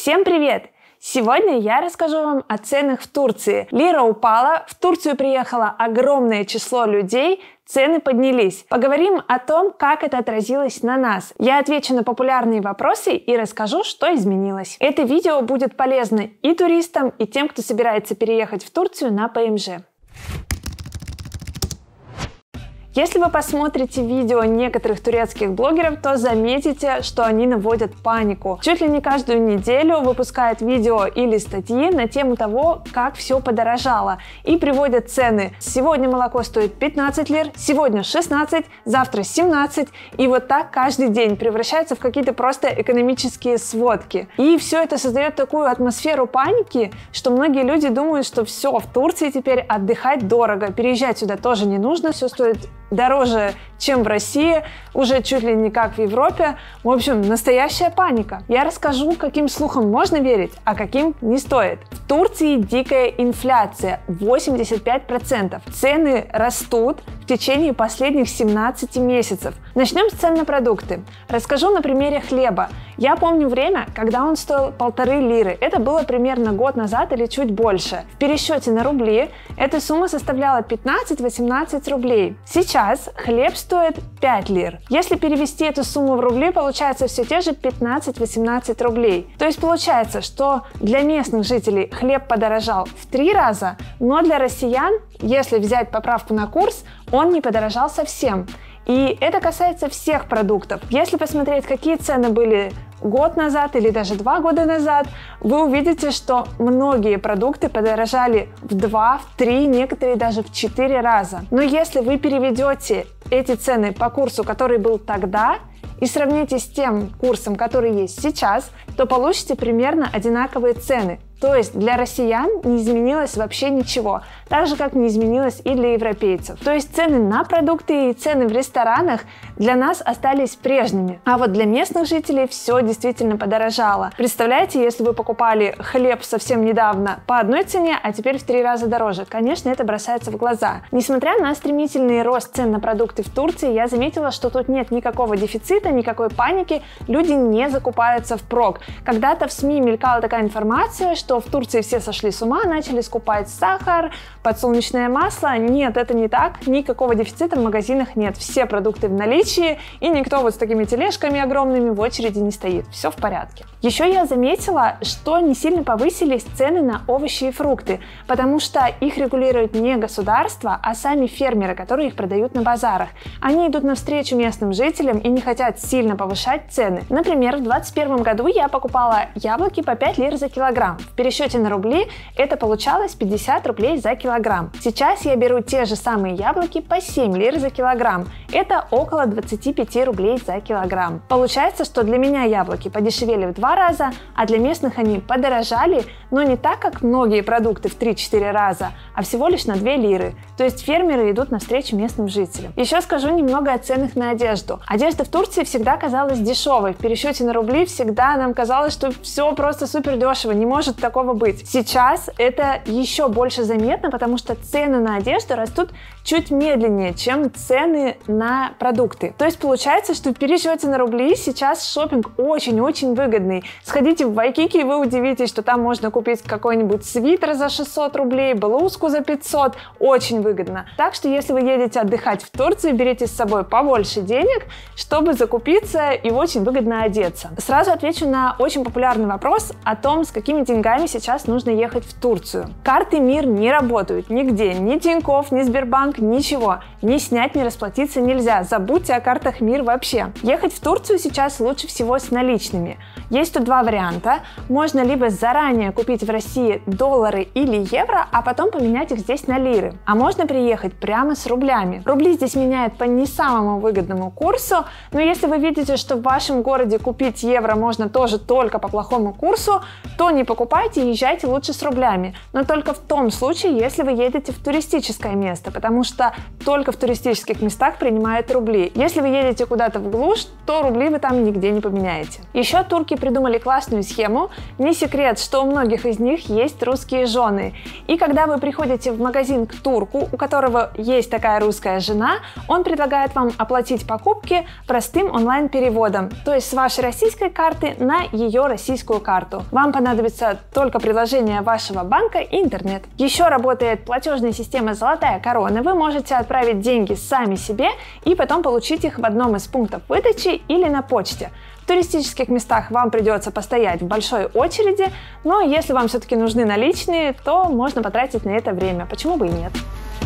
Всем привет! Сегодня я расскажу вам о ценах в Турции. Лира упала, в Турцию приехало огромное число людей, цены поднялись. Поговорим о том, как это отразилось на нас. Я отвечу на популярные вопросы и расскажу, что изменилось. Это видео будет полезно и туристам, и тем, кто собирается переехать в Турцию на ПМЖ. Если вы посмотрите видео некоторых турецких блогеров, то заметите, что они наводят панику. Чуть ли не каждую неделю выпускают видео или статьи на тему того, как все подорожало, и приводят цены. Сегодня молоко стоит 15 лир, сегодня 16, завтра 17, и вот так каждый день превращается в какие-то просто экономические сводки. И все это создает такую атмосферу паники, что многие люди думают, что все, в Турции теперь отдыхать дорого, переезжать сюда тоже не нужно, все стоит дороже, чем в России, уже чуть ли не как в Европе. В общем, настоящая паника. Я расскажу, каким слухам можно верить, а каким не стоит. В Турции дикая инфляция, 85%. Цены растут в течение последних 17 месяцев. Начнем с цен на продукты. Расскажу на примере хлеба. Я помню время, когда он стоил 1,5 лиры. Это было примерно год назад или чуть больше. В пересчете на рубли эта сумма составляла 15-18 рублей. Сейчас хлеб стоит 5 лир. Если перевести эту сумму в рубли, получается все те же 15-18 рублей. То есть получается, что для местных жителей хлеб подорожал в 3 раза, но для россиян, если взять поправку на курс, он не подорожал совсем. И это касается всех продуктов. Если посмотреть, какие цены были год назад или даже 2 года назад, вы увидите, что многие продукты подорожали в 2, в 3, некоторые даже в 4 раза. Но если вы переведете эти цены по курсу, который был тогда, и сравните с тем курсом, который есть сейчас, то получите примерно одинаковые цены. То есть для россиян не изменилось вообще ничего, так же как не изменилось и для европейцев. То есть цены на продукты и цены в ресторанах для нас остались прежними. А вот для местных жителей все действительно подорожало. Представляете, если вы покупали хлеб совсем недавно по одной цене, а теперь в 3 раза дороже. Конечно, это бросается в глаза. Несмотря на стремительный рост цен на продукты в Турции, я заметила, что тут нет никакого дефицита, никакой паники, люди не закупаются впрок. Когда-то в СМИ мелькала такая информация, что в Турции все сошли с ума, начали скупать сахар, подсолнечное масло. Нет, это не так. Никакого дефицита в магазинах нет. Все продукты в наличии, и никто вот с такими тележками огромными в очереди не стоит. Все в порядке. Еще я заметила, что не сильно повысились цены на овощи и фрукты, потому что их регулирует не государство, а сами фермеры, которые их продают на базарах. Они идут навстречу местным жителям и не хотят сильно повышать цены. Например, в 2021 году я покупала яблоки по 5 лир за килограмм. В пересчете на рубли это получалось 50 рублей за килограмм. Сейчас я беру те же самые яблоки по 7 лир за килограмм. Это около 25 рублей за килограмм. Получается, что для меня яблоки подешевели в 2 раза, а для местных они подорожали, но не так, как многие продукты в 3-4 раза, а всего лишь на 2 лиры. То есть фермеры идут навстречу местным жителям. Еще скажу немного о ценах на одежду. Одежда в Турции всегда казалась дешевой. В пересчете на рубли всегда нам казалось, что все просто супер дешево, не может такого быть. Сейчас это еще больше заметно, потому что цены на одежду растут чуть медленнее, чем цены на продукты. То есть получается, что в пересчете на рубли сейчас шопинг очень-очень выгодный. Сходите в Вайкики, и вы удивитесь, что там можно купить какой-нибудь свитер за 600 рублей, блузку за 500. Очень выгодно. Так что если вы едете отдыхать в Турцию, берите с собой побольше денег, чтобы закупиться и очень выгодно одеться. Сразу отвечу на очень популярный вопрос о том, с какими деньгами сейчас нужно ехать в Турцию. Карты МИР не работают нигде, ни Тинькофф, ни Сбербанк, ничего. Ни снять, ни расплатиться нельзя. Забудьте о картах МИР вообще. Ехать в Турцию сейчас лучше всего с наличными. Есть тут 2 варианта. Можно либо заранее купить в России доллары или евро, а потом поменять их здесь на лиры. А можно приехать прямо с рублями. Рубли здесь меняют по не самому выгодному курсу, но если вы видите, что в вашем городе купить евро можно тоже только по плохому курсу, то не покупайте переживайте, езжайте лучше с рублями, но только в том случае, если вы едете в туристическое место, потому что только в туристических местах принимают рубли. Если вы едете куда-то в глушь, то рубли вы там нигде не поменяете. Еще турки придумали классную схему. Не секрет, что у многих из них есть русские жены. И когда вы приходите в магазин к турку, у которого есть такая русская жена, он предлагает вам оплатить покупки простым онлайн-переводом, то есть с вашей российской карты на ее российскую карту. Вам понадобится только приложение вашего банка и интернет. Еще работает платежная система «Золотая корона». Вы можете отправить деньги сами себе и потом получить их в одном из пунктов выдачи или на почте. В туристических местах вам придется постоять в большой очереди, но если вам все-таки нужны наличные, то можно потратить на это время. Почему бы и нет?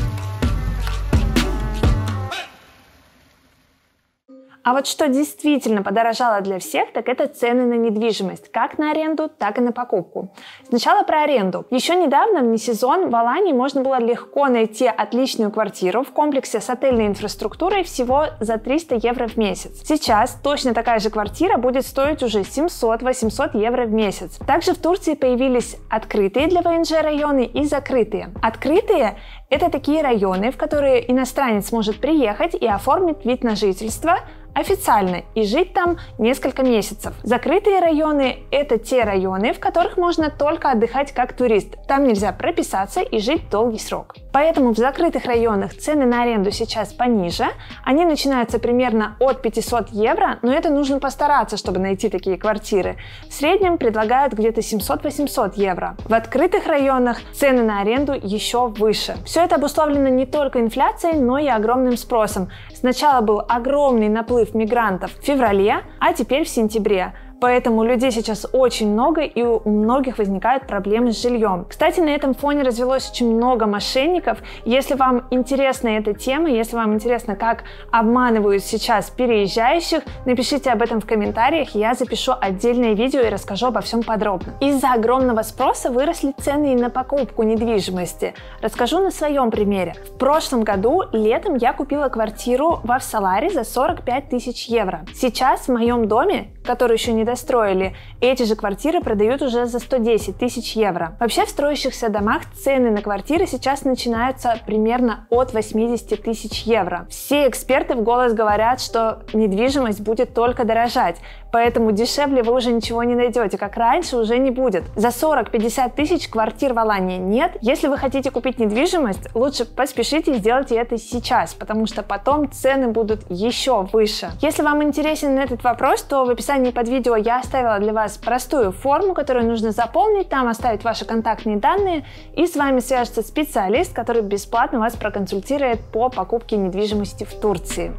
А вот что действительно подорожало для всех, так это цены на недвижимость, как на аренду, так и на покупку. Сначала про аренду. Еще недавно, в несезон, в Алании можно было легко найти отличную квартиру в комплексе с отельной инфраструктурой всего за 300 евро в месяц. Сейчас точно такая же квартира будет стоить уже 700-800 евро в месяц. Также в Турции появились открытые для ВНЖ районы и закрытые. Открытые – это такие районы, в которые иностранец может приехать и оформить вид на жительство официально и жить там несколько месяцев. Закрытые районы – это те районы, в которых можно только отдыхать как турист. Там нельзя прописаться и жить долгий срок. Поэтому в закрытых районах цены на аренду сейчас пониже. Они начинаются примерно от 500 евро, но это нужно постараться, чтобы найти такие квартиры. В среднем предлагают где-то 700-800 евро. В открытых районах цены на аренду еще выше. Все это обусловлено не только инфляцией, но и огромным спросом. Сначала был огромный наплыв мигрантов в феврале, а теперь в сентябре. Поэтому людей сейчас очень много, и у многих возникают проблемы с жильем. Кстати, на этом фоне развелось очень много мошенников. Если вам интересна эта тема, если вам интересно, как обманывают сейчас переезжающих, напишите об этом в комментариях, я запишу отдельное видео и расскажу обо всем подробно. Из-за огромного спроса выросли цены и на покупку недвижимости. Расскажу на своем примере. В прошлом году летом я купила квартиру в Авсаларе за 45 тысяч евро. Сейчас в моем доме, который еще не достроили, эти же квартиры продают уже за 110 тысяч евро. Вообще в строящихся домах цены на квартиры сейчас начинаются примерно от 80 тысяч евро. Все эксперты в голос говорят, что недвижимость будет только дорожать, поэтому дешевле вы уже ничего не найдете, как раньше уже не будет. За 40-50 тысяч квартир в Алании нет. Если вы хотите купить недвижимость, лучше поспешите и сделайте это сейчас, потому что потом цены будут еще выше. Если вам интересен этот вопрос, то в описании под видео я оставила для вас простую форму, которую нужно заполнить, там оставить ваши контактные данные, и с вами свяжется специалист, который бесплатно вас проконсультирует по покупке недвижимости в Турции.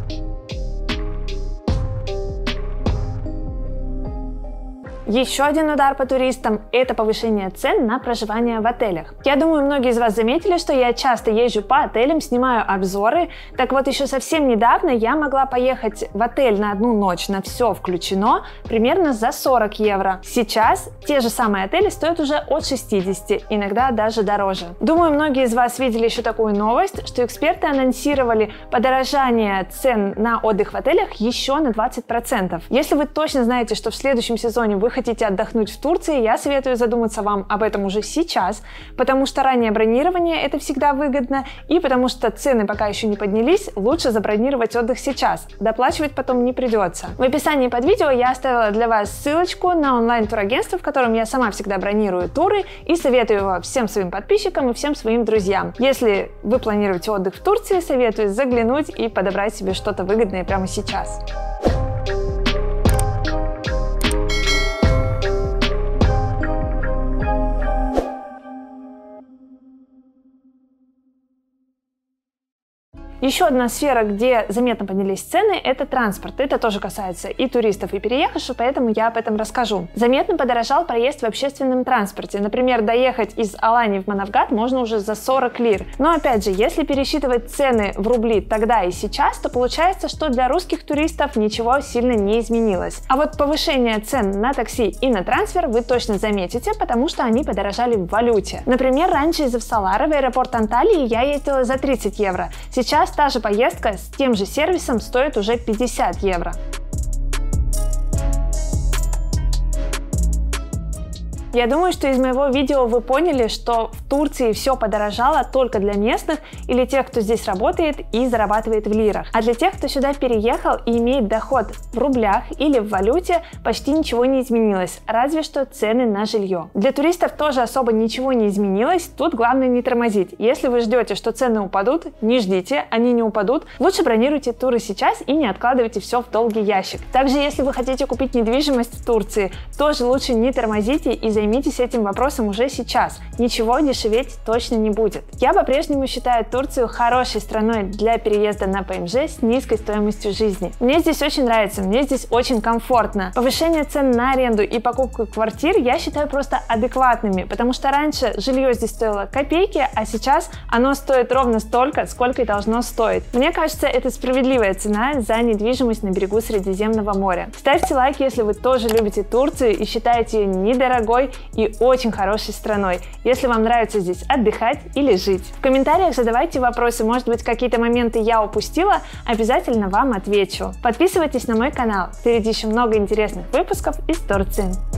Еще один удар по туристам – это повышение цен на проживание в отелях. Я думаю, многие из вас заметили, что я часто езжу по отелям, снимаю обзоры. Так вот, еще совсем недавно я могла поехать в отель на одну ночь, на все включено, примерно за 40 евро. Сейчас те же самые отели стоят уже от 60, иногда даже дороже. Думаю, многие из вас видели еще такую новость, что эксперты анонсировали подорожание цен на отдых в отелях еще на 20%. Если вы точно знаете, что в следующем сезоне вы хотите отдохнуть в Турции, я советую задуматься вам об этом уже сейчас, потому что раннее бронирование – это всегда выгодно, и потому что цены пока еще не поднялись, лучше забронировать отдых сейчас, доплачивать потом не придется. В описании под видео я оставила для вас ссылочку на онлайн-турагентство, в котором я сама всегда бронирую туры и советую его всем своим подписчикам и всем своим друзьям. Если вы планируете отдых в Турции, советую заглянуть и подобрать себе что-то выгодное прямо сейчас. Еще одна сфера, где заметно поднялись цены, это транспорт. Это тоже касается и туристов, и переехавших, поэтому я об этом расскажу. Заметно подорожал проезд в общественном транспорте. Например, доехать из Алании в Манавгат можно уже за 40 лир. Но опять же, если пересчитывать цены в рубли тогда и сейчас, то получается, что для русских туристов ничего сильно не изменилось. А вот повышение цен на такси и на трансфер вы точно заметите, потому что они подорожали в валюте. Например, раньше из Авсалара в аэропорт Анталии я ездила за 30 евро. Сейчас та же поездка с тем же сервисом стоит уже 50 евро. Я думаю, что из моего видео вы поняли, что в Турции все подорожало только для местных или тех, кто здесь работает и зарабатывает в лирах. А для тех, кто сюда переехал и имеет доход в рублях или в валюте, почти ничего не изменилось, разве что цены на жилье. Для туристов тоже особо ничего не изменилось, тут главное не тормозить. Если вы ждете, что цены упадут, не ждите, они не упадут. Лучше бронируйте туры сейчас и не откладывайте все в долгий ящик. Также, если вы хотите купить недвижимость в Турции, тоже лучше не тормозите и займитесь этим вопросом уже сейчас. Ничего дешеветь точно не будет. Я по-прежнему считаю Турцию хорошей страной для переезда на ПМЖ с низкой стоимостью жизни. Мне здесь очень нравится, мне здесь очень комфортно. Повышение цен на аренду и покупку квартир я считаю просто адекватными, потому что раньше жилье здесь стоило копейки, а сейчас оно стоит ровно столько, сколько и должно стоить. Мне кажется, это справедливая цена за недвижимость на берегу Средиземного моря. Ставьте лайк, если вы тоже любите Турцию и считаете ее недорогой и очень хорошей страной, если вам нравится здесь отдыхать или жить. В комментариях задавайте вопросы, может быть, какие-то моменты я упустила, обязательно вам отвечу. Подписывайтесь на мой канал, впереди еще много интересных выпусков из Турции.